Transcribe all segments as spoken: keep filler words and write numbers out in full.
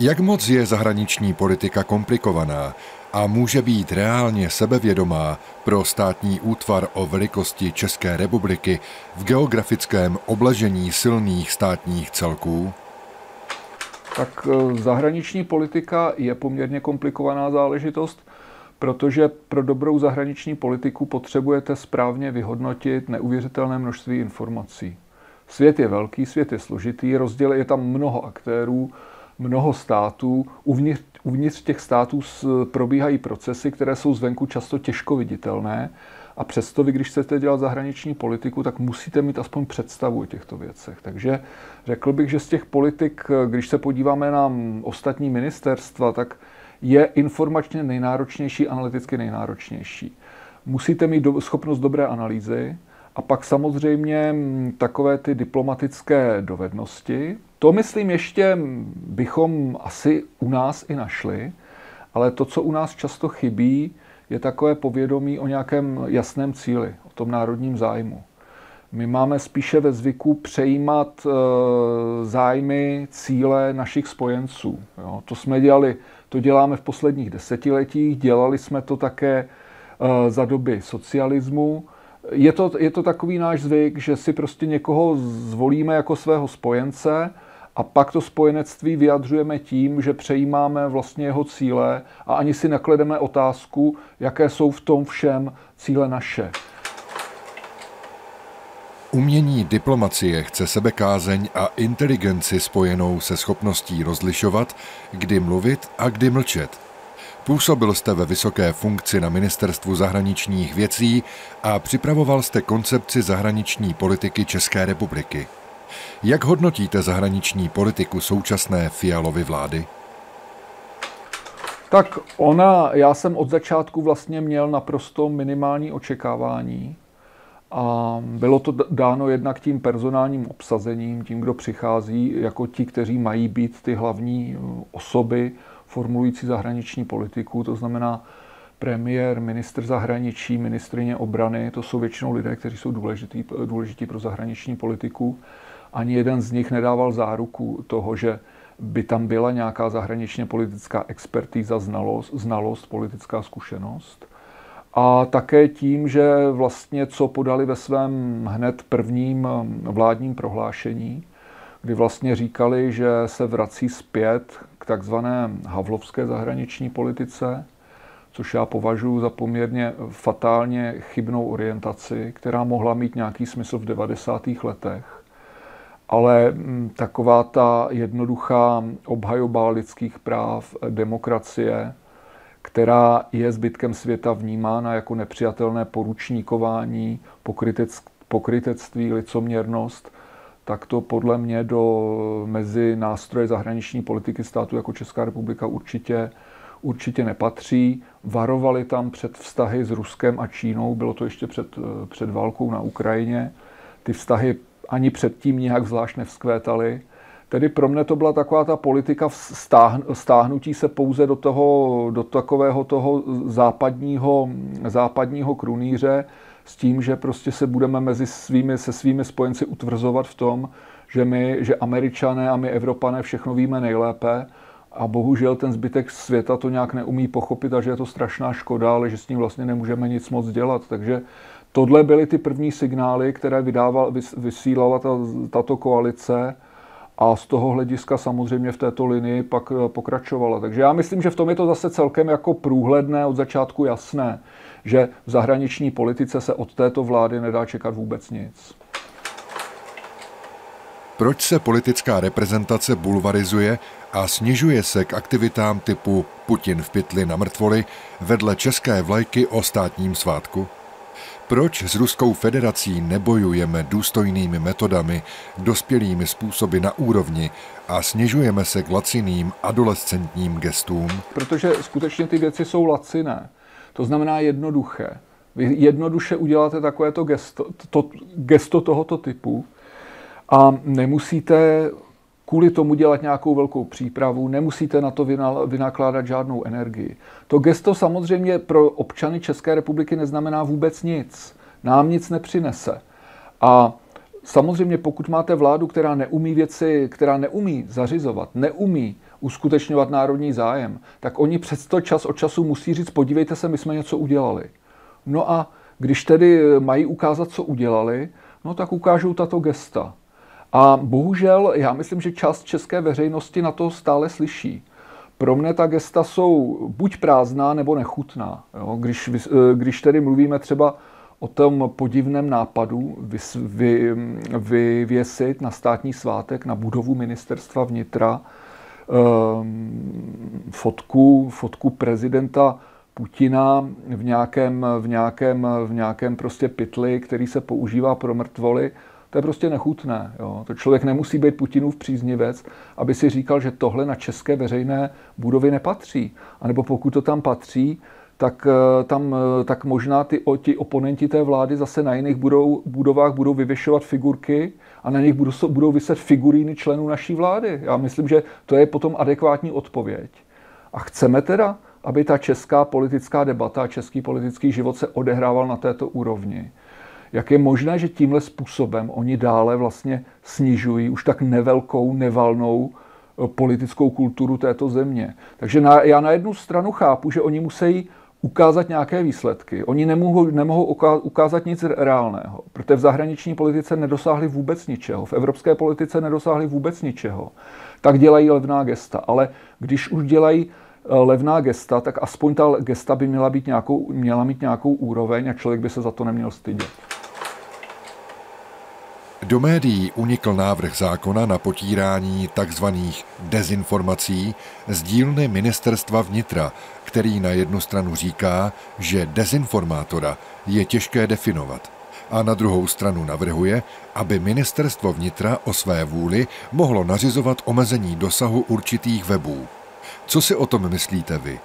Jak moc je zahraniční politika komplikovaná a může být reálně sebevědomá pro státní útvar o velikosti České republiky v geografickém obležení silných státních celků? Tak zahraniční politika je poměrně komplikovaná záležitost, protože pro dobrou zahraniční politiku potřebujete správně vyhodnotit neuvěřitelné množství informací. Svět je velký, svět je složitý, rozdíl je tam mnoho aktérů, mnoho států. Uvnitř, uvnitř těch států probíhají procesy, které jsou zvenku často těžko viditelné. A přesto vy, když chcete dělat zahraniční politiku, tak musíte mít aspoň představu o těchto věcech. Takže řekl bych, že z těch politik, když se podíváme na ostatní ministerstva, tak je informačně nejnáročnější, analyticky nejnáročnější. Musíte mít do, schopnost dobré analýzy a pak samozřejmě takové ty diplomatické dovednosti. To, myslím, ještě bychom asi u nás i našli, ale to, co u nás často chybí, je takové povědomí o nějakém jasném cíli, o tom národním zájmu. My máme spíše ve zvyku přejímat e, zájmy, cíle našich spojenců. Jo. To jsme dělali, to děláme v posledních desetiletích, dělali jsme to také e, za doby socialismu. Je to, je to takový náš zvyk, že si prostě někoho zvolíme jako svého spojence a pak to spojenectví vyjadřujeme tím, že přejímáme vlastně jeho cíle a ani si neklademe otázku, jaké jsou v tom všem cíle naše. Umění diplomacie chce sebekázeň a inteligenci spojenou se schopností rozlišovat, kdy mluvit a kdy mlčet. Působil jste ve vysoké funkci na Ministerstvu zahraničních věcí a připravoval jste koncepci zahraniční politiky České republiky. Jak hodnotíte zahraniční politiku současné Fialovy vlády? Tak ona, já jsem od začátku vlastně měl naprosto minimální očekávání. A bylo to dáno jednak tím personálním obsazením, tím, kdo přichází, jako ti, kteří mají být ty hlavní osoby formulující zahraniční politiku, to znamená premiér, ministr zahraničí, ministryně obrany, to jsou většinou lidé, kteří jsou důležitý, důležití pro zahraniční politiku. Ani jeden z nich nedával záruku toho, že by tam byla nějaká zahraničně politická expertíza, znalost, znalost, politická zkušenost. A také tím, že vlastně co podali ve svém hned prvním vládním prohlášení, kdy vlastně říkali, že se vrací zpět k takzvané havlovské zahraniční politice, což já považuji za poměrně fatálně chybnou orientaci, která mohla mít nějaký smysl v devadesátých letech. Ale taková ta jednoduchá obhajoba lidských práv, demokracie, která je zbytkem světa vnímána jako nepřijatelné poručníkování, pokrytec, pokrytectví, licoměrnost, tak to podle mě do mezi nástroje zahraniční politiky státu jako Česká republika určitě, určitě nepatří. Varovali tam před vztahy s Ruskem a Čínou, bylo to ještě před, před válkou na Ukrajině. Ty vztahy ani předtím nějak zvlášť nevzkvétaly. Tedy pro mě to byla taková ta politika stáhnutí se pouze do toho, do takového toho západního, západního krunýře s tím, že prostě se budeme mezi svými, se svými spojenci utvrzovat v tom, že my, že Američané a my Evropané všechno víme nejlépe a bohužel ten zbytek světa to nějak neumí pochopit a že je to strašná škoda, ale že s tím vlastně nemůžeme nic moc dělat. Takže tohle byly ty první signály, které vydával, vysílala ta, tato koalice. A z toho hlediska samozřejmě v této linii pak pokračovala. Takže já myslím, že v tom je to zase celkem jako průhledné, od začátku jasné, že v zahraniční politice se od této vlády nedá čekat vůbec nic. Proč se politická reprezentace bulvarizuje a snižuje se k aktivitám typu Putin v pytli na mrtvoli vedle české vlajky o státním svátku? Proč s Ruskou federací nebojujeme důstojnými metodami, dospělými způsoby na úrovni a snižujeme se k laciným adolescentním gestům? Protože skutečně ty věci jsou laciné. To znamená jednoduché. Vy jednoduše uděláte takovéto gesto, to, gesto tohoto typu a nemusíte kvůli tomu dělat nějakou velkou přípravu, nemusíte na to vynakládat žádnou energii. To gesto samozřejmě pro občany České republiky neznamená vůbec nic. Nám nic nepřinese. A samozřejmě pokud máte vládu, která neumí věci, která neumí zařizovat, neumí uskutečňovat národní zájem, tak oni přesto čas od času musí říct, podívejte se, my jsme něco udělali. No a když tedy mají ukázat, co udělali, no tak ukážou tato gesta. A bohužel, já myslím, že část české veřejnosti na to stále slyší. Pro mne ta gesta jsou buď prázdná, nebo nechutná. Jo? Když, když tedy mluvíme třeba o tom podivném nápadu vys, vy, vyvěsit na státní svátek na budovu ministerstva vnitra um, fotku, fotku prezidenta Putina v nějakém, v nějakém, v nějakém prostě pytli, který se používá pro mrtvoly, to je prostě nechutné. Jo. To člověk nemusí být Putinův příznivec, aby si říkal, že tohle na české veřejné budovy nepatří. A nebo pokud to tam patří, tak, tam, tak možná ty, ti oponenti té vlády zase na jiných budou, budovách budou vyvěšovat figurky a na nich budou, budou vyset figuríny členů naší vlády. Já myslím, že to je potom adekvátní odpověď. A chceme teda, aby ta česká politická debata a český politický život se odehrával na této úrovni. Jak je možné, že tímhle způsobem oni dále vlastně snižují už tak nevelkou, nevalnou politickou kulturu této země. Takže na, já na jednu stranu chápu, že oni musí ukázat nějaké výsledky. Oni nemohou, nemohou ukázat nic reálného, protože v zahraniční politice nedosáhli vůbec ničeho, v evropské politice nedosáhli vůbec ničeho. Tak dělají levná gesta, ale když už dělají levná gesta, tak aspoň ta gesta by měla, být nějakou, měla mít nějakou úroveň a člověk by se za to neměl stydět. Do médií unikl návrh zákona na potírání takzvaných dezinformací z dílny Ministerstva vnitra, který na jednu stranu říká, že dezinformátora je těžké definovat, a na druhou stranu navrhuje, aby Ministerstvo vnitra o své vůli mohlo nařizovat omezení dosahu určitých webů. Co si o tom myslíte vy?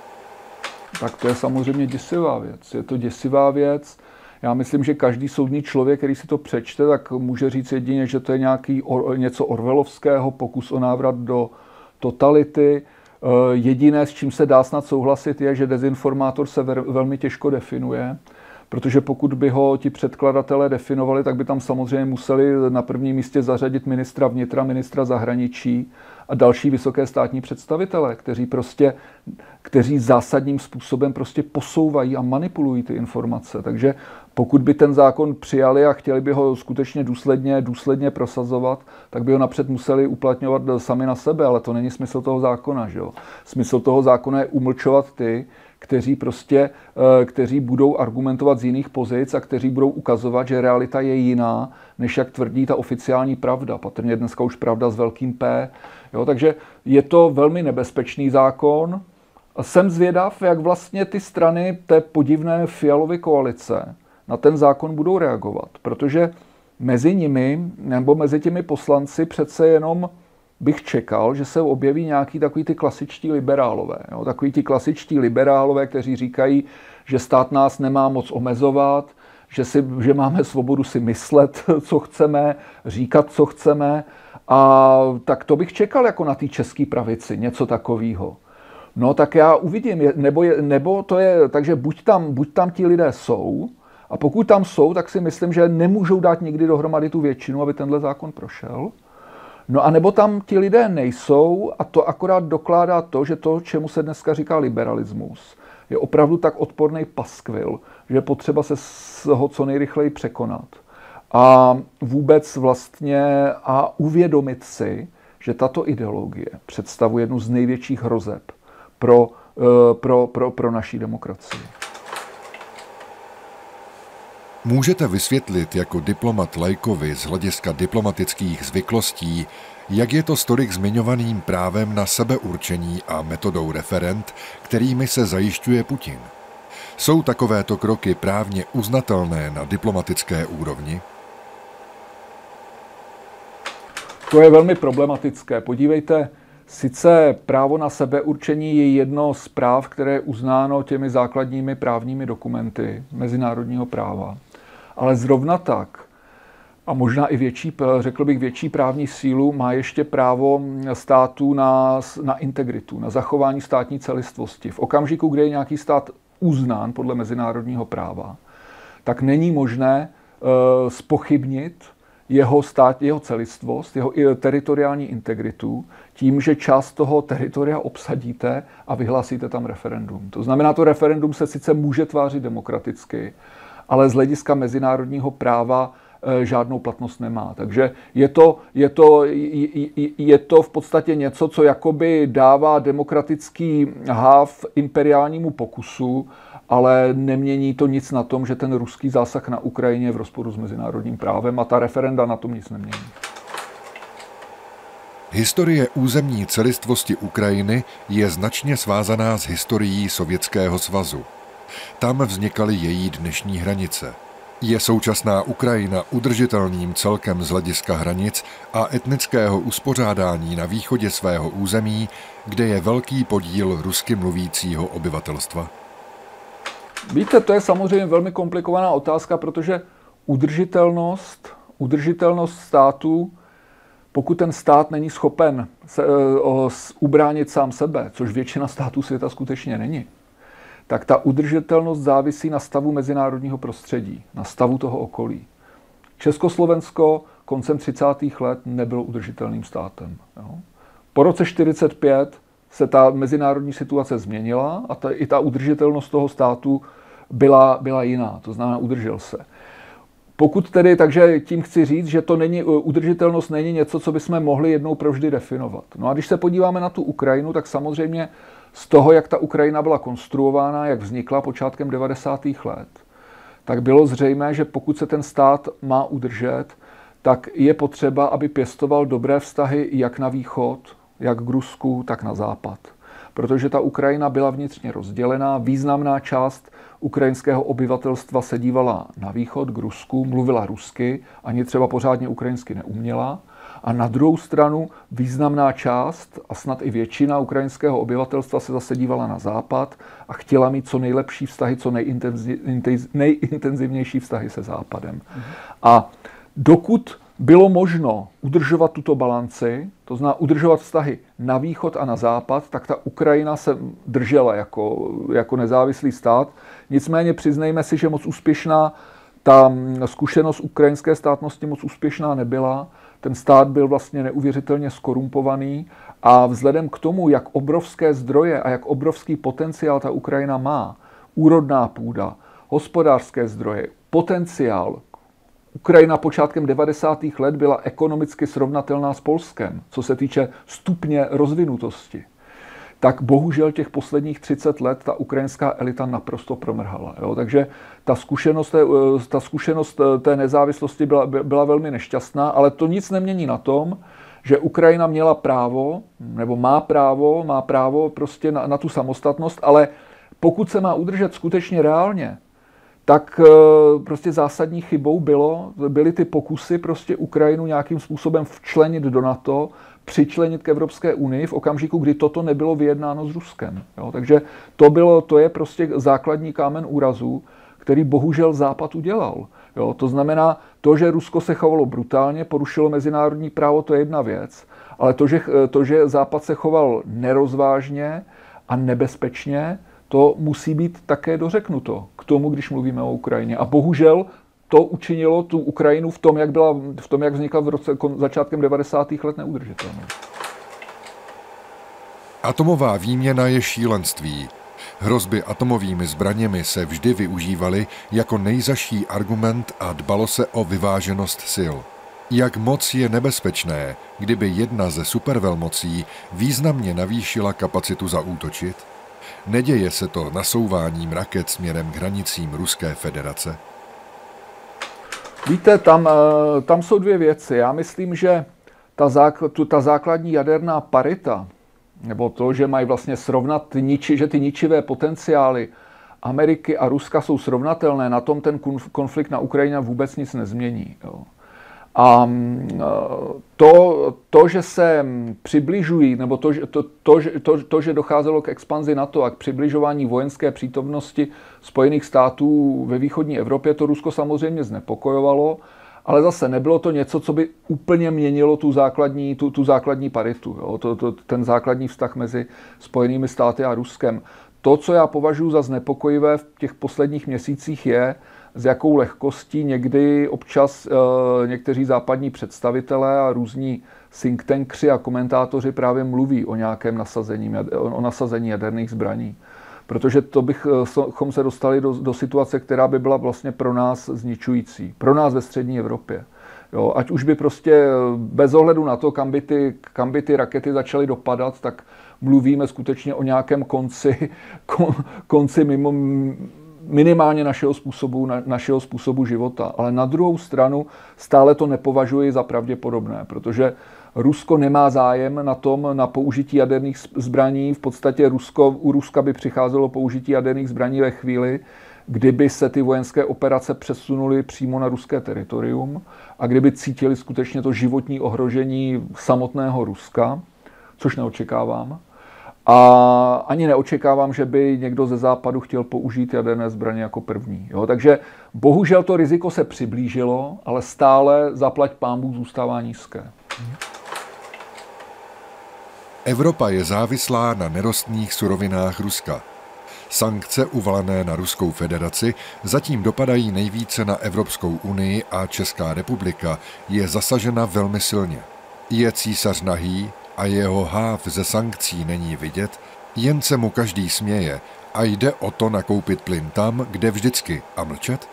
Tak to je samozřejmě děsivá věc. Je to děsivá věc. Já myslím, že každý soudný člověk, který si to přečte, tak může říct jedině, že to je nějaký or, něco orwellovského, pokus o návrat do totality. Jediné, s čím se dá snad souhlasit, je, že dezinformátor se ver, velmi těžko definuje, protože pokud by ho ti předkladatelé definovali, tak by tam samozřejmě museli na prvním místě zařadit ministra vnitra, ministra zahraničí a další vysoké státní představitele, kteří prostě, kteří zásadním způsobem prostě posouvají a manipulují ty informace. Takže pokud by ten zákon přijali a chtěli by ho skutečně důsledně, důsledně prosazovat, tak by ho napřed museli uplatňovat sami na sebe, ale to není smysl toho zákona. Že jo? Smysl toho zákona je umlčovat ty, kteří prostě, kteří budou argumentovat z jiných pozic a kteří budou ukazovat, že realita je jiná, než jak tvrdí ta oficiální pravda. Patrně dneska už pravda s velkým P. Jo, takže je to velmi nebezpečný zákon. Jsem zvědav, jak vlastně ty strany té podivné Fialovy koalice na ten zákon budou reagovat, protože mezi nimi nebo mezi těmi poslanci přece jenom bych čekal, že se objeví nějaký takový ty klasičtí liberálové. Jo? Takový ti klasičtí liberálové, kteří říkají, že stát nás nemá moc omezovat, že, si, že máme svobodu si myslet, co chceme, říkat, co chceme. A tak to bych čekal jako na té české pravici, něco takového. No tak já uvidím, nebo, je, nebo to je, takže buď tam, buď tam ti lidé jsou, a pokud tam jsou, tak si myslím, že nemůžou dát nikdy dohromady tu většinu, aby tenhle zákon prošel. No a nebo tam ti lidé nejsou a to akorát dokládá to, že to, čemu se dneska říká liberalismus, je opravdu tak odporný paskvil, že je potřeba se ho co nejrychleji překonat. A vůbec vlastně a uvědomit si, že tato ideologie představuje jednu z největších hrozeb pro, pro, pro, pro naší demokracii. Můžete vysvětlit jako diplomat laikovi z hlediska diplomatických zvyklostí, jak je to s tolik zmiňovaným právem na sebeurčení a metodou referend, kterými se zajišťuje Putin? Jsou takovéto kroky právně uznatelné na diplomatické úrovni? To je velmi problematické. Podívejte, sice právo na sebeurčení je jedno z práv, které je uznáno těmi základními právními dokumenty mezinárodního práva. Ale zrovna tak, a možná i větší, řekl bych větší právní sílu, má ještě právo státu na, na integritu, na zachování státní celistvosti. V okamžiku, kdy je nějaký stát uznán podle mezinárodního práva, tak není možné uh, zpochybnit jeho stát, jeho celistvost, jeho teritoriální integritu tím, že část toho teritoria obsadíte a vyhlásíte tam referendum. To znamená, to referendum se sice může tvářit demokraticky, ale z hlediska mezinárodního práva žádnou platnost nemá. Takže je to, je to, je to v podstatě něco, co jakoby dává demokratický háv imperiálnímu pokusu, ale nemění to nic na tom, že ten ruský zásah na Ukrajině je v rozporu s mezinárodním právem a ta referenda na tom nic nemění. Historie územní celistvosti Ukrajiny je značně svázaná s historií Sovětského svazu. Tam vznikaly její dnešní hranice. Je současná Ukrajina udržitelným celkem z hlediska hranic a etnického uspořádání na východě svého území, kde je velký podíl rusky mluvícího obyvatelstva? Víte, to je samozřejmě velmi komplikovaná otázka, protože udržitelnost, udržitelnost státu, pokud ten stát není schopen se, uh, ubránit sám sebe, což většina států světa skutečně není, tak ta udržitelnost závisí na stavu mezinárodního prostředí, na stavu toho okolí. Československo koncem třicátých let nebylo udržitelným státem. Jo. Po roce čtyřicet pět se ta mezinárodní situace změnila a ta, i ta udržitelnost toho státu byla, byla jiná, to znamená udržel se. Pokud tedy, takže tím chci říct, že to není, udržitelnost není něco, co bychom mohli jednou provždy definovat. No a když se podíváme na tu Ukrajinu, tak samozřejmě z toho, jak ta Ukrajina byla konstruována, jak vznikla počátkem devadesátých let, tak bylo zřejmé, že pokud se ten stát má udržet, tak je potřeba, aby pěstoval dobré vztahy jak na východ, jak k Rusku, tak na západ. Protože ta Ukrajina byla vnitřně rozdělená, významná část ukrajinského obyvatelstva se dívala na východ, k Rusku, mluvila rusky, ani třeba pořádně ukrajinsky neuměla. A na druhou stranu významná část a snad i většina ukrajinského obyvatelstva se zase dívala na západ a chtěla mít co nejlepší vztahy, co nejintenzivnější vztahy se západem. A dokud bylo možno udržovat tuto balanci, to znamená udržovat vztahy na východ a na západ, tak ta Ukrajina se držela jako, jako nezávislý stát. Nicméně přiznejme si, že moc úspěšná, ta zkušenost ukrajinské státnosti moc úspěšná nebyla. Ten stát byl vlastně neuvěřitelně skorumpovaný a vzhledem k tomu, jak obrovské zdroje a jak obrovský potenciál ta Ukrajina má, úrodná půda, hospodářské zdroje, potenciál, Ukrajina počátkem devadesátých let byla ekonomicky srovnatelná s Polskem, co se týče stupně rozvinutosti. Tak bohužel těch posledních třicet let ta ukrajinská elita naprosto promrhala. Jo? Takže ta zkušenost, ta zkušenost té nezávislosti byla, byla velmi nešťastná, ale to nic nemění na tom, že Ukrajina měla právo, nebo má právo, má právo prostě na, na tu samostatnost, ale pokud se má udržet skutečně reálně, tak prostě zásadní chybou bylo, byly ty pokusy prostě Ukrajinu nějakým způsobem včlenit do NATO, přičlenit k Evropské unii v okamžiku, kdy toto nebylo vyjednáno s Ruskem. Jo, takže to, bylo, to je prostě základní kámen úrazu, který bohužel Západ udělal. Jo, to znamená, to, že Rusko se chovalo brutálně, porušilo mezinárodní právo, to je jedna věc, ale to, že, to, že Západ se choval nerozvážně a nebezpečně, to musí být také dořeknuto k tomu, když mluvíme o Ukrajině. A bohužel to učinilo tu Ukrajinu v tom, jak, byla, v tom, jak vznikla v roce, začátkem devadesátých let neudržitelnou. Atomová výměna je šílenství. Hrozby atomovými zbraněmi se vždy využívaly jako nejzazší argument a dbalo se o vyváženost sil. Jak moc je nebezpečné, kdyby jedna ze supervelmocí významně navýšila kapacitu zaútočit? Neděje se to nasouváním raket směrem k hranicím Ruské federace? Víte, tam, tam jsou dvě věci. Já myslím, že ta, zákl, ta základní jaderná parita, nebo to, že mají vlastně srovnat, ty niči, že ty ničivé potenciály Ameriky a Ruska jsou srovnatelné, na tom ten konflikt na Ukrajině vůbec nic nezmění. Jo. A to, to, že se přibližují, nebo to, to, to, to, to, že docházelo k expanzi NATO a k přibližování vojenské přítomnosti Spojených států ve východní Evropě, to Rusko samozřejmě znepokojovalo, ale zase nebylo to něco, co by úplně měnilo tu základní, tu, tu základní paritu, jo? To, to, ten základní vztah mezi Spojenými státy a Ruskem. To, co já považuji za znepokojivé v těch posledních měsících, je s jakou lehkostí někdy občas e, někteří západní představitelé a různí think tankři a komentátoři právě mluví o nějakém nasazení, o nasazení jaderných zbraní. Protože to bychom se dostali do, do situace, která by byla vlastně pro nás zničující. Pro nás ve střední Evropě. Jo, ať už by prostě bez ohledu na to, kam by ty, kam by ty rakety začaly dopadat, tak mluvíme skutečně o nějakém konci, kon, konci mimo, minimálně našeho způsobu, na, našeho způsobu života. Ale na druhou stranu stále to nepovažuji za pravděpodobné, protože Rusko nemá zájem na tom, na použití jaderných zbraní. V podstatě Rusko, u Ruska by přicházelo použití jaderných zbraní ve chvíli, kdyby se ty vojenské operace přesunuly přímo na ruské teritorium a kdyby cítili skutečně to životní ohrožení samotného Ruska, což neočekávám. A ani neočekávám, že by někdo ze západu chtěl použít jaderné zbraně jako první. Jo? Takže bohužel to riziko se přiblížilo, ale stále zaplať pánbůh zůstává nízké. Evropa je závislá na nerostných surovinách Ruska. Sankce uvalené na Ruskou federaci zatím dopadají nejvíce na Evropskou unii a Česká republika je zasažena velmi silně. Je císař nahý a jeho háv ze sankcí není vidět, jen se mu každý směje a jde o to nakoupit plyn tam, kde vždycky a mlčet?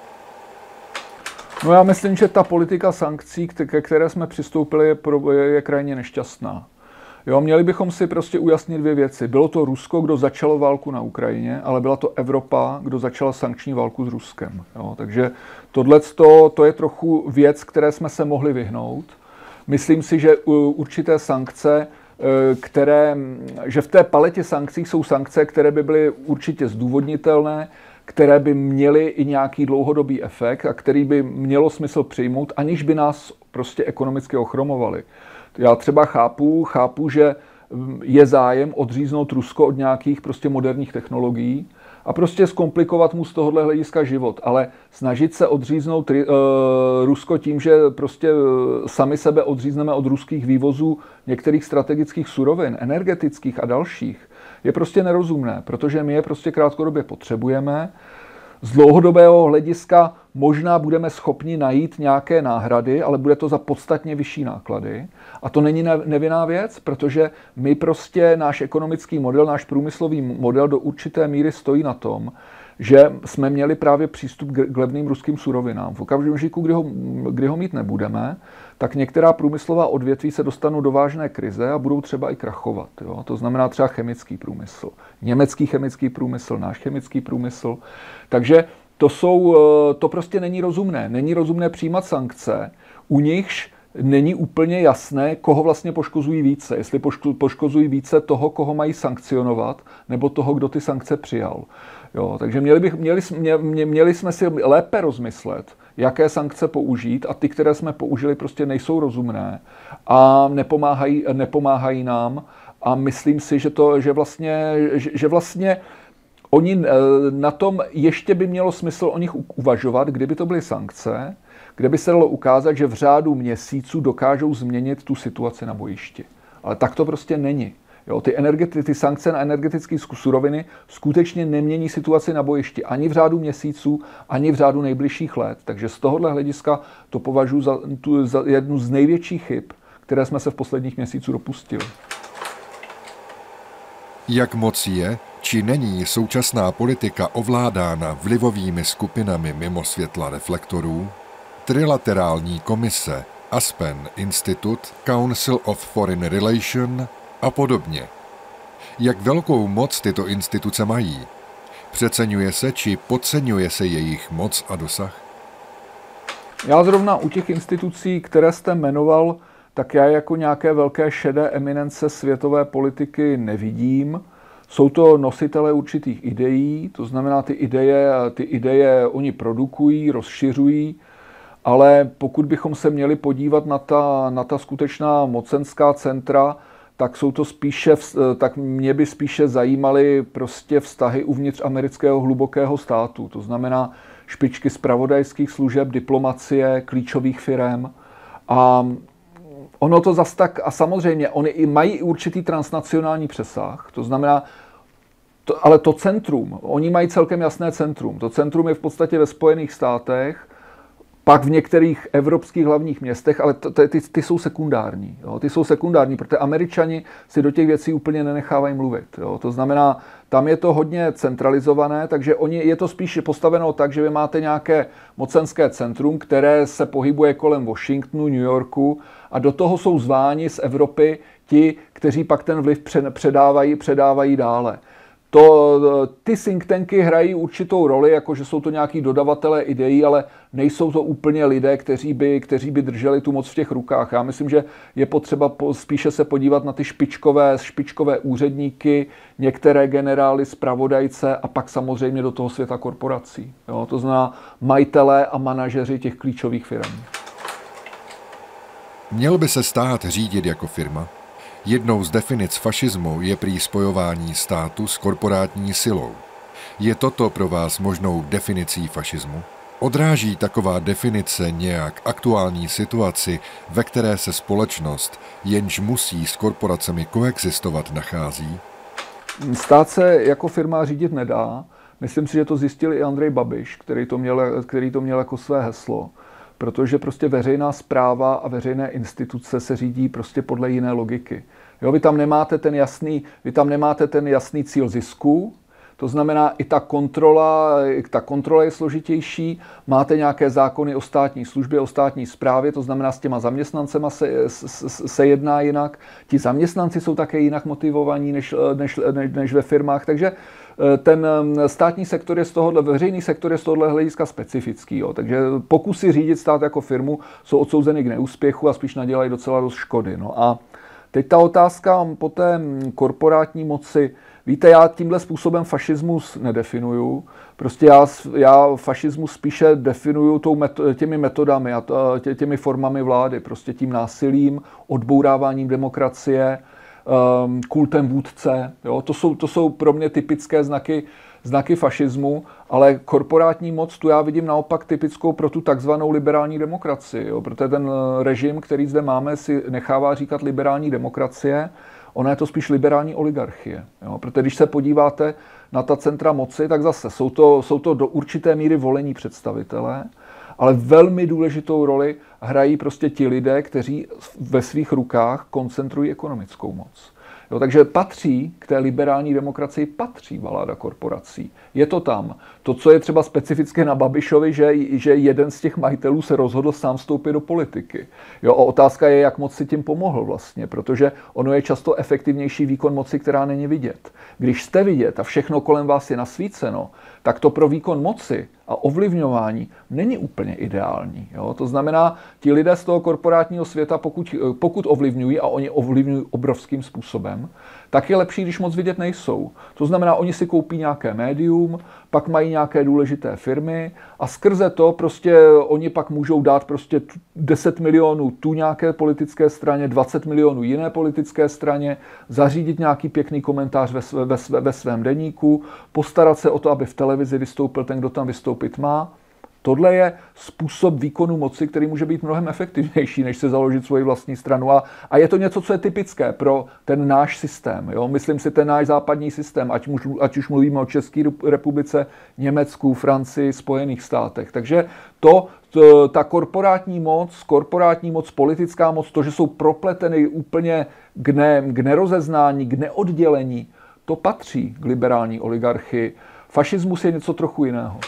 No já myslím, že ta politika sankcí, ke které jsme přistoupili, je, pro, je, je krajně nešťastná. Jo, měli bychom si prostě ujasnit dvě věci. Bylo to Rusko, kdo začalo válku na Ukrajině, ale byla to Evropa, kdo začala sankční válku s Ruskem. Jo, takže tohleto, to je trochu věc, které jsme se mohli vyhnout. Myslím si, že určité sankce, které, že v té paletě sankcí jsou sankce, které by byly určitě zdůvodnitelné, které by měly i nějaký dlouhodobý efekt a který by mělo smysl přijmout, aniž by nás prostě ekonomicky ochromovaly. Já třeba chápu, chápu, že je zájem odříznout Rusko od nějakých prostě moderních technologií a prostě zkomplikovat mu z tohohle hlediska život. Ale snažit se odříznout uh, Rusko tím, že prostě sami sebe odřízneme od ruských vývozů některých strategických surovin, energetických a dalších, je prostě nerozumné, protože my je prostě krátkodobě potřebujeme. Z dlouhodobého hlediska možná budeme schopni najít nějaké náhrady, ale bude to za podstatně vyšší náklady. A to není nevinná věc, protože my prostě, náš ekonomický model, náš průmyslový model do určité míry stojí na tom, že jsme měli právě přístup k levným ruským surovinám. V okamžiku, kdy ho, kdy ho mít nebudeme, tak některá průmyslová odvětví se dostanou do vážné krize a budou třeba i krachovat. Jo? To znamená třeba chemický průmysl, německý chemický průmysl, náš chemický průmysl. Takže to, jsou, to prostě není rozumné. Není rozumné přijímat sankce, u nichž není úplně jasné, koho vlastně poškozují více. Jestli poškozují více toho, koho mají sankcionovat, nebo toho, kdo ty sankce přijal. Jo, takže měli, bych, měli, mě, měli jsme si lépe rozmyslet, jaké sankce použít a ty, které jsme použili, prostě nejsou rozumné a nepomáhají, nepomáhají nám a myslím si, že, to, že, vlastně, že, že vlastně oni na tom ještě by mělo smysl o nich uvažovat, kdyby to byly sankce, kde by se dalo ukázat, že v řádu měsíců dokážou změnit tu situaci na bojišti. Ale tak to prostě není. Jo, ty, energeti- ty sankce na energetické suroviny skutečně nemění situaci na bojišti ani v řádu měsíců, ani v řádu nejbližších let. Takže z tohohle hlediska to považuji za, tu, za jednu z největších chyb, které jsme se v posledních měsících dopustili. Jak moc je, či není současná politika ovládána vlivovými skupinami mimo světla reflektorů? Trilaterální komise, Aspen Institute, Council of Foreign Relations a podobně. Jak velkou moc tyto instituce mají? Přeceňuje se či podceňuje se jejich moc a dosah? Já zrovna u těch institucí, které jste jmenoval, tak já jako nějaké velké šedé eminence světové politiky nevidím. Jsou to nositelé určitých ideí, to znamená, ty ideje, ty ideje oni produkují, rozšiřují, ale pokud bychom se měli podívat na ta, na ta skutečná mocenská centra, tak jsou to spíše, tak mě by spíše zajímaly prostě vztahy uvnitř amerického hlubokého státu. To znamená špičky zpravodajských služeb, diplomacie, klíčových firem. A ono to zas tak, a samozřejmě, oni i mají určitý transnacionální přesah. To znamená, to, ale to centrum, oni mají celkem jasné centrum. To centrum je v podstatě ve Spojených státech, pak v některých evropských hlavních městech, ale to, ty, ty jsou sekundární. Jo? Ty jsou sekundární, protože Američani si do těch věcí úplně nenechávají mluvit. Jo? To znamená, tam je to hodně centralizované, takže oni, je to spíš postaveno tak, že vy máte nějaké mocenské centrum, které se pohybuje kolem Washingtonu, New Yorku a do toho jsou zváni z Evropy ti, kteří pak ten vliv předávají, předávají dále. To, ty think tanky hrají určitou roli, jakože jsou to nějaký dodavatelé ideí, ale nejsou to úplně lidé, kteří by, kteří by drželi tu moc v těch rukách. Já myslím, že je potřeba spíše se podívat na ty špičkové, špičkové úředníky, některé generály, zpravodajce a pak samozřejmě do toho světa korporací. Jo, to znamená majitelé a manažeři těch klíčových firm. Měl by se stát řídit jako firma? Jednou z definic fašismu je prý spojování státu s korporátní silou. Je toto pro vás možnou definicí fašismu? Odráží taková definice nějak aktuální situaci, ve které se společnost, jenž musí s korporacemi koexistovat, nachází? Stát se jako firma řídit nedá. Myslím si, že to zjistil i Andrej Babiš, který to měl, který to měl jako své heslo. Protože prostě veřejná správa a veřejné instituce se řídí prostě podle jiné logiky. Jo, vy tam nemáte ten jasný, vy tam nemáte ten jasný cíl zisku, to znamená i ta kontrola, i ta kontrola je složitější, máte nějaké zákony o státní službě, o státní správě, to znamená s těma zaměstnancema se, se, se jedná jinak, ti zaměstnanci jsou také jinak motivovaní než, než, než, než ve firmách, takže ten státní sektor je z tohohle, veřejný sektor je z tohohle hlediska specifický. Jo. Takže pokusy řídit stát jako firmu jsou odsouzeny k neúspěchu a spíš nadělají docela dost škody. No a teď ta otázka po té korporátní moci. Víte, já tímhle způsobem fašismus nedefinuju. Prostě já, já fašismus spíše definuju tou meto, těmi metodami a tě, těmi formami vlády. Prostě tím násilím, odbouráváním demokracie, kultem vůdce. Jo? To, jsou, to jsou pro mě typické znaky, znaky fašismu, ale korporátní moc tu já vidím naopak typickou pro tu takzvanou liberální demokracii. Jo? Protože ten režim, který zde máme, si nechává říkat liberální demokracie, ona je to spíš liberální oligarchie. Jo? Protože když se podíváte na ta centra moci, tak zase jsou to, jsou to do určité míry volení představitelé, ale velmi důležitou roli hrají prostě ti lidé, kteří ve svých rukách koncentrují ekonomickou moc. Jo, takže patří k té liberální demokracii, patří vláda korporací. Je to tam. To, co je třeba specifické na Babišovi, že, že jeden z těch majitelů se rozhodl sám vstoupit do politiky. Jo, a otázka je, jak moc si tím pomohl vlastně, protože ono je často efektivnější výkon moci, která není vidět. Když jste vidět a všechno kolem vás je nasvíceno, tak to pro výkon moci a ovlivňování není úplně ideální. Jo? To znamená, ti lidé z toho korporátního světa, pokud, pokud ovlivňují, a oni ovlivňují obrovským způsobem, tak je lepší, když moc vidět nejsou. To znamená, oni si koupí nějaké médium, pak mají nějaké důležité firmy a skrze to prostě oni pak můžou dát prostě deset milionů tu nějaké politické straně, dvacet milionů jiné politické straně, zařídit nějaký pěkný komentář ve, své, ve, své, ve svém deníku, postarat se o to, aby v televizi vystoupil ten, kdo tam vystoupit má. Tohle je způsob výkonu moci, který může být mnohem efektivnější, než se založit svoji vlastní stranu. A, a je to něco, co je typické pro ten náš systém. Jo? Myslím si, ten náš západní systém, ať, můžu, ať už mluvíme o České republice, Německu, Francii, Spojených státech. Takže to, to, ta korporátní moc, korporátní moc, politická moc, to, že jsou propleteny úplně k, ne, k nerozeznání, k neoddělení, to patří k liberální oligarchii. Fašismus je něco trochu jiného.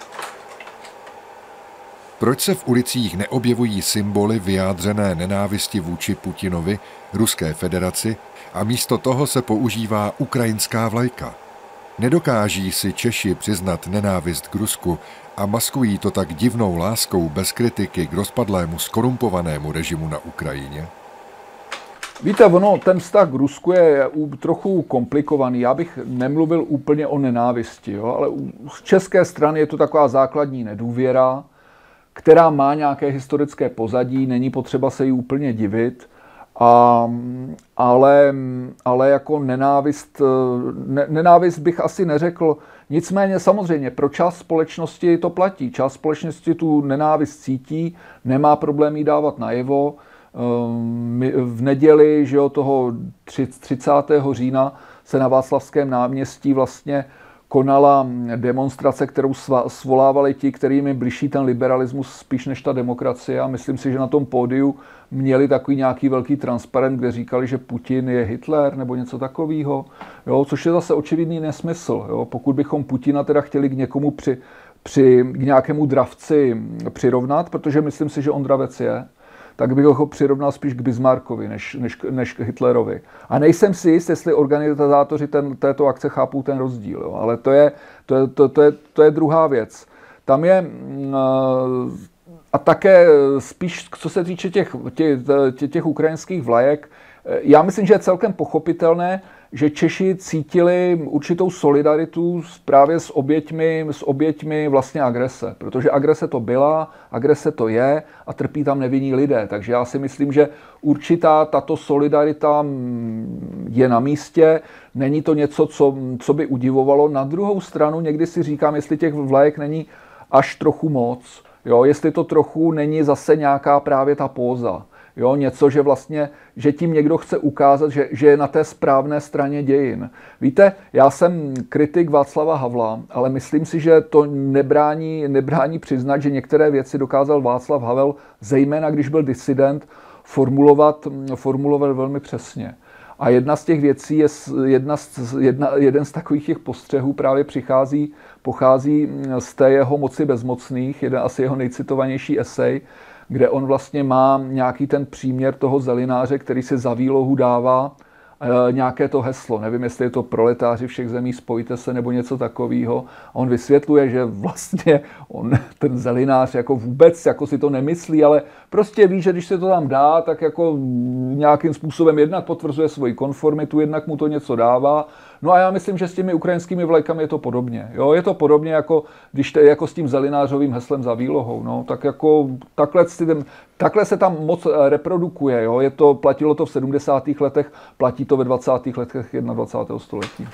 Proč se v ulicích neobjevují symboly vyjádřené nenávisti vůči Putinovi, Ruské federaci, a místo toho se používá ukrajinská vlajka? Nedokáží si Češi přiznat nenávist k Rusku a maskují to tak divnou láskou bez kritiky k rozpadlému skorumpovanému režimu na Ukrajině? Víte, ono, ten vztah k Rusku je trochu komplikovaný. Já bych nemluvil úplně o nenávisti, jo? Ale z české strany je to taková základní nedůvěra, která má nějaké historické pozadí, není potřeba se jí úplně divit, a, ale, ale jako nenávist, ne, nenávist bych asi neřekl. Nicméně samozřejmě pro část společnosti to platí. Část společnosti tu nenávist cítí, nemá problém jí dávat najevo. V neděli, že jo, toho třicátého října se na Václavském náměstí vlastně konala demonstrace, kterou svolávali ti, kterým je bližší ten liberalismus spíš než ta demokracie. A myslím si, že na tom pódiu měli takový nějaký velký transparent, kde říkali, že Putin je Hitler nebo něco takového. Jo, což je zase očividný nesmysl. Jo. Pokud bychom Putina teda chtěli k někomu při, při k nějakému dravci přirovnat, protože myslím si, že on dravec je, tak bych ho přirovnal spíš k Bismarckovi, než, než, než k Hitlerovi. A nejsem si jist, jestli organizátoři ten, této akce chápou ten rozdíl. Jo. Ale to je, to, je, to, to, je, to je druhá věc. Tam je... A také spíš, co se týče těch, těch, těch ukrajinských vlajek, já myslím, že je celkem pochopitelné, že Češi cítili určitou solidaritu právě s oběťmi, s oběťmi vlastně agrese. Protože agrese to byla, agrese to je a trpí tam nevinní lidé. Takže já si myslím, že určitá tato solidarita je na místě. Není to něco, co, co by udivovalo. Na druhou stranu někdy si říkám, jestli těch vlajek není až trochu moc. Jo, jestli to trochu není zase nějaká právě ta póza. Jo, něco, že vlastně, že tím někdo chce ukázat, že, že je na té správné straně dějin. Víte, já jsem kritik Václava Havla, ale myslím si, že to nebrání, nebrání přiznat, že některé věci dokázal Václav Havel, zejména když byl disident, formulovat, formulovat velmi přesně. A jedna z těch věcí, je, jedna z, jedna, jeden z takových těch postřehů právě přichází, pochází z té jeho Moci bezmocných, jeden asi jeho nejcitovanější esej, kde on vlastně má nějaký ten příměr toho zelináře, který si za výlohu dává e, nějaké to heslo. Nevím, jestli je to proletáři všech zemí, spojte se nebo něco takového. A on vysvětluje, že vlastně on, ten zelinář jako vůbec jako si to nemyslí, ale prostě ví, že když se to tam dá, tak jako nějakým způsobem jednak potvrzuje svoji konformitu, jednak mu to něco dává. No a já myslím, že s těmi ukrajinskými vlajkami je to podobně. Jo? Je to podobně jako, když te, jako s tím zelinářovým heslem za výlohou. No? Tak jako, takhle, takhle se tam moc reprodukuje. Jo? Je to, platilo to v sedmdesátých letech, platí to ve dvacátých letech dvacátého prvního století.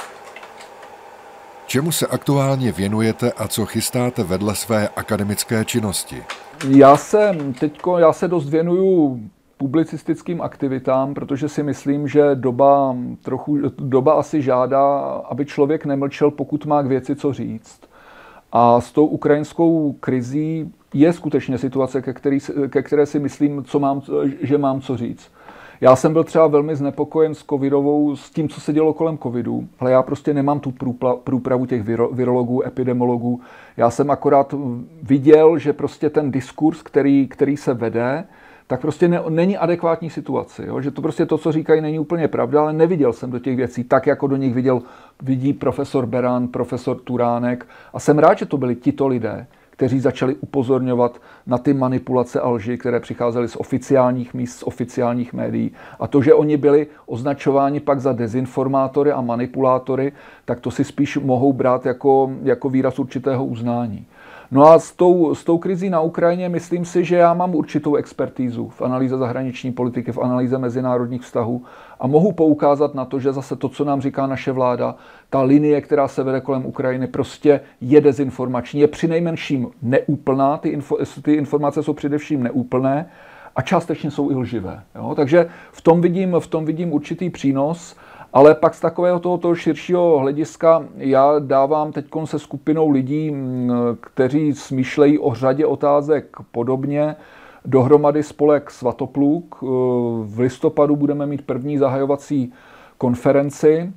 Čemu se aktuálně věnujete a co chystáte vedle své akademické činnosti? Já se, teďko, já se dost věnuju publicistickým aktivitám, protože si myslím, že doba, trochu, doba asi žádá, aby člověk nemlčel, pokud má k věci co říct. A s tou ukrajinskou krizí je skutečně situace, ke, který, ke které si myslím, co mám, že mám co říct. Já jsem byl třeba velmi znepokojen s covidovou, s tím, co se dělo kolem covidu, ale já prostě nemám tu průpravu těch viro, virologů, epidemiologů. Já jsem akorát viděl, že prostě ten diskurs, který, který se vede, tak prostě ne, není adekvátní situaci. Jo? Že to prostě to, co říkají, není úplně pravda, ale neviděl jsem do těch věcí tak, jako do nich viděl, vidí profesor Beran, profesor Turánek. A jsem rád, že to byli tito lidé, kteří začali upozorňovat na ty manipulace a lži, které přicházely z oficiálních míst, z oficiálních médií. A to, že oni byli označováni pak za dezinformátory a manipulátory, tak to si spíš mohou brát jako, jako výraz určitého uznání. No a s tou, s tou krizí na Ukrajině myslím si, že já mám určitou expertízu v analýze zahraniční politiky, v analýze mezinárodních vztahů a mohu poukázat na to, že zase to, co nám říká naše vláda, ta linie, která se vede kolem Ukrajiny, prostě je dezinformační, je přinejmenším neúplná, ty, info, ty informace jsou především neúplné a částečně jsou i lživé. Jo? Takže v tom vidím, v tom vidím určitý přínos. Ale pak z takového tohoto širšího hlediska já dávám teď se skupinou lidí, kteří smýšlejí o řadě otázek podobně, dohromady spolek Svatopluk. V listopadu budeme mít první zahajovací konferenci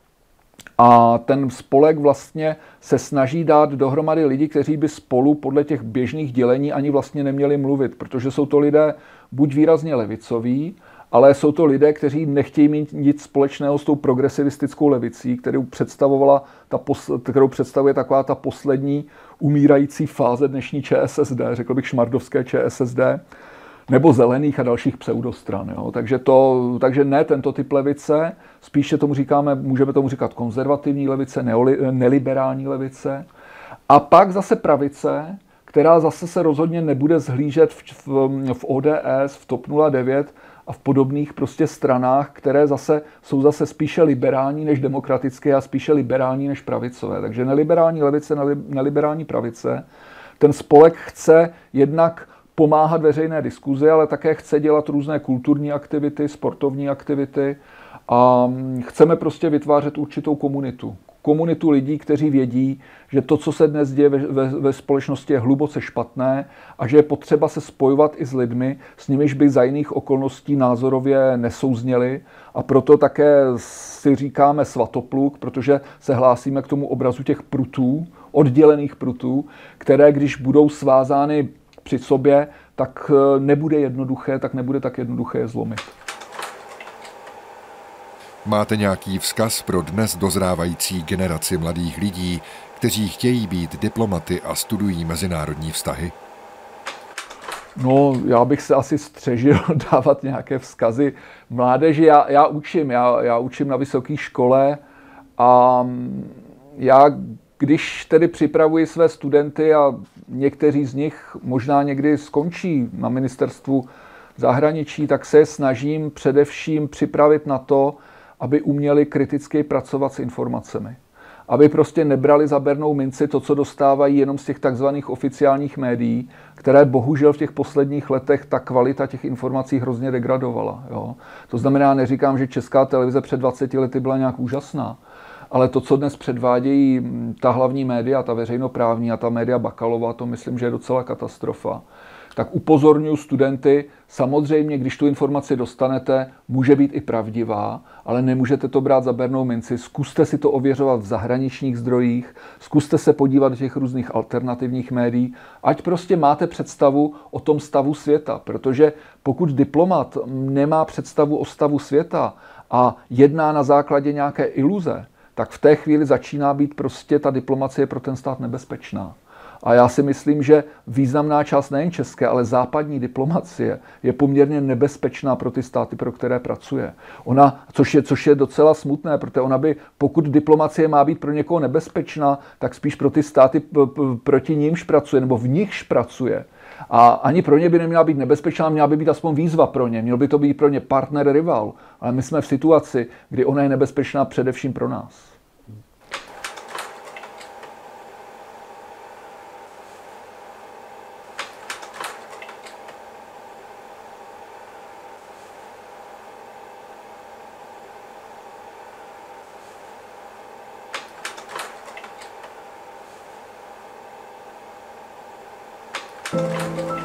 a ten spolek vlastně se snaží dát dohromady lidi, kteří by spolu podle těch běžných dělení ani vlastně neměli mluvit, protože jsou to lidé buď výrazně levicoví, ale jsou to lidé, kteří nechtějí mít nic společného s tou progresivistickou levicí, kterou představovala ta posl- kterou představuje taková ta poslední umírající fáze dnešní ČSSD, řekl bych šmardovské ČSSD, nebo zelených a dalších pseudostran. Jo. Takže, to, takže ne tento typ levice, spíše tomu říkáme, můžeme tomu říkat konzervativní levice, neoli, neliberální levice. A pak zase pravice, která zase se rozhodně nebude zhlížet v, v, v O D S, v TOP nula devět, a v podobných prostě stranách, které zase jsou zase spíše liberální než demokratické a spíše liberální než pravicové. Takže neliberální levice, neliberální pravice. Ten spolek chce jednak pomáhat veřejné diskuzi, ale také chce dělat různé kulturní aktivity, sportovní aktivity A chceme prostě vytvářet určitou komunitu. Komunitu lidí, kteří vědí, že to, co se dnes děje ve, ve, ve společnosti, je hluboce špatné a že je potřeba se spojovat i s lidmi, s nimiž by za jiných okolností názorově nesouzněli. A proto také si říkáme svatopluk, protože se hlásíme k tomu obrazu těch prutů, oddělených prutů, které, když budou svázány při sobě, tak nebude jednoduché, tak nebude tak jednoduché je zlomit. Máte nějaký vzkaz pro dnes dozrávající generaci mladých lidí, kteří chtějí být diplomaty a studují mezinárodní vztahy? No, já bych se asi střežil dávat nějaké vzkazy mládeži. Já, já učím, já, já učím na vysoké škole a já, když tedy připravuji své studenty a někteří z nich možná někdy skončí na ministerstvu zahraničí, tak se snažím především připravit na to, aby uměli kriticky pracovat s informacemi. Aby prostě nebrali za bernou minci to, co dostávají jenom z těch takzvaných oficiálních médií, které bohužel v těch posledních letech ta kvalita těch informací hrozně degradovala. Jo. To znamená, neříkám, že Česká televize před dvaceti lety byla nějak úžasná, ale to, co dnes předvádějí ta hlavní média, ta veřejnoprávní a ta média Bakalova, to myslím, že je docela katastrofa. Tak upozorňuji studenty, samozřejmě, když tu informaci dostanete, může být i pravdivá, ale nemůžete to brát za bernou minci. Zkuste si to ověřovat v zahraničních zdrojích, zkuste se podívat do těch různých alternativních médií, ať prostě máte představu o tom stavu světa, protože pokud diplomat nemá představu o stavu světa a jedná na základě nějaké iluze, tak v té chvíli začíná být prostě ta diplomacie pro ten stát nebezpečná. A já si myslím, že významná část nejen české, ale západní diplomacie je poměrně nebezpečná pro ty státy, pro které pracuje. Ona, což je, což je docela smutné, protože ona by, pokud diplomacie má být pro někoho nebezpečná, tak spíš pro ty státy, proti nímž pracuje, nebo v nichž pracuje. A ani pro ně by neměla být nebezpečná, měla by být aspoň výzva pro ně. Měl by to být pro ně partner, rival. Ale my jsme v situaci, kdy ona je nebezpečná především pro nás. Thank you.